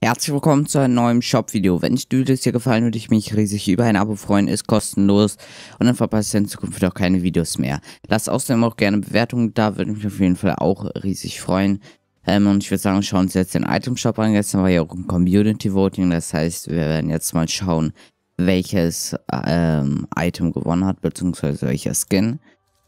Herzlich willkommen zu einem neuen Shop-Video. Wenn dir das hier gefallen, würde ich mich riesig über ein Abo freuen, ist kostenlos und dann verpasst ihr in Zukunft auch keine Videos mehr. Lasst außerdem auch gerne Bewertungen da, würde mich auf jeden Fall auch riesig freuen. Und ich würde sagen, schauen wir uns jetzt den Item-Shop an. Gestern war ja auch ein Community-Voting, das heißt, wir werden jetzt mal schauen, welches Item gewonnen hat, beziehungsweise welcher Skin.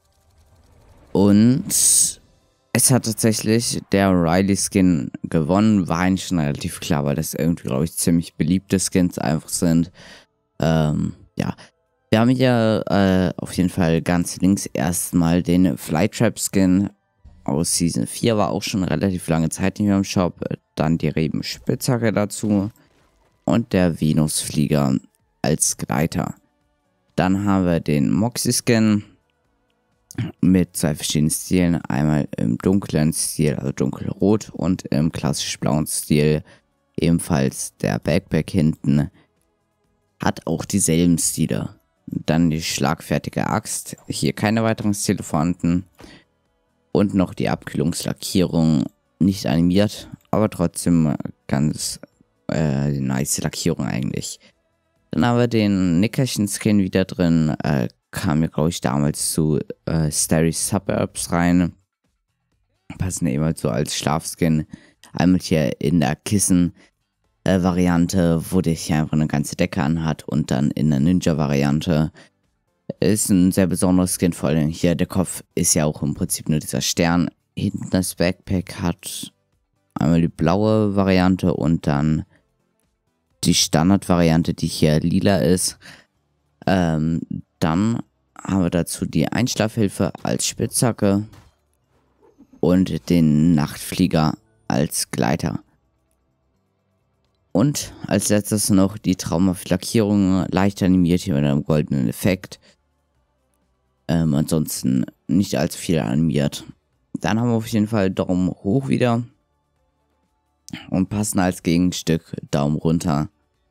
Und es hat tatsächlich der Riley Skin gewonnen, war eigentlich schon relativ klar, weil das irgendwie, glaube ich, ziemlich beliebte Skins einfach sind. Ja, wir haben hier auf jeden Fall ganz links erstmal den Flytrap Skin aus Season 4, war auch schon relativ lange Zeit nicht mehr im Shop. Dann die Rebenspitzhacke dazu und der Venusflieger als Gleiter. Dann haben wir den Moxie Skin mit zwei verschiedenen Stilen, einmal im dunklen Stil, also dunkelrot, und im klassisch blauen Stil, ebenfalls der Backpack hinten, hat auch dieselben Stile. Dann die schlagfertige Axt, hier keine weiteren Stile vorhanden, und noch die Abkühlungslackierung, nicht animiert, aber trotzdem ganz nice Lackierung eigentlich. Dann haben wir den Nickerchen-Skin wieder drin, kam mir, glaube ich, damals zu Starry Suburbs rein. Passen eben so als Schlafskin. Einmal hier in der Kissen-Variante, wo der hier einfach eine ganze Decke anhat, und dann in der Ninja-Variante. Ist ein sehr besonderes Skin, vor allem hier der Kopf ist ja auch im Prinzip nur dieser Stern. Hinten das Backpack hat einmal die blaue Variante und dann die Standard-Variante, die hier lila ist. Dann haben wir dazu die Einschlafhilfe als Spitzhacke und den Nachtflieger als Gleiter. Und als letztes noch die traumhafte Lackierung, leicht animiert hier mit einem goldenen Effekt. Ansonsten nicht allzu viel animiert. Dann haben wir auf jeden Fall Daumen hoch wieder und passen als Gegenstück Daumen runter.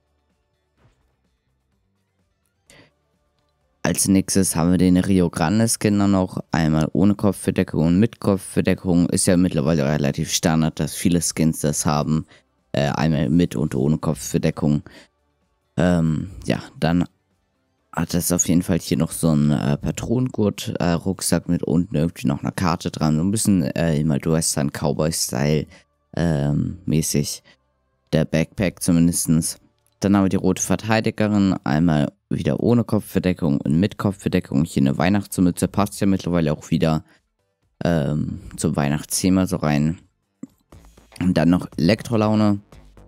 Als nächstes haben wir den Rio Grande Skin dann noch, einmal ohne Kopfbedeckung und mit Kopfbedeckung. Ist ja mittlerweile relativ Standard, dass viele Skins das haben, einmal mit und ohne Kopfbedeckung. Ja, dann hat es auf jeden Fall hier noch so einen Patronengurt-Rucksack mit unten irgendwie noch einer Karte dran, so ein bisschen immer Western Cowboy-Style mäßig, der Backpack zumindestens. Dann haben wir die rote Verteidigerin, einmal wieder ohne Kopfbedeckung und mit Kopfbedeckung. Hier eine Weihnachtsmütze, passt ja mittlerweile auch wieder zum Weihnachtsthema so rein. Und dann noch Elektrolaune.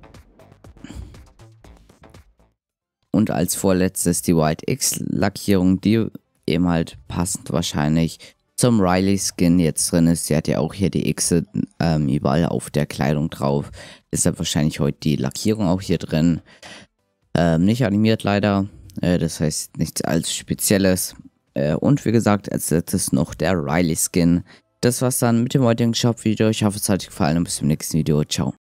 Und als vorletztes die White X Lackierung, die eben halt passend wahrscheinlich zum Riley Skin jetzt drin ist. Sie hat ja auch hier die X überall auf der Kleidung drauf. Deshalb wahrscheinlich heute die Lackierung auch hier drin. Nicht animiert leider. Das heißt nichts allzu Spezielles. Und wie gesagt, als letztes noch der Riley Skin. Das war's dann mit dem heutigen Shop-Video. Ich hoffe, es hat euch gefallen und bis zum nächsten Video. Ciao.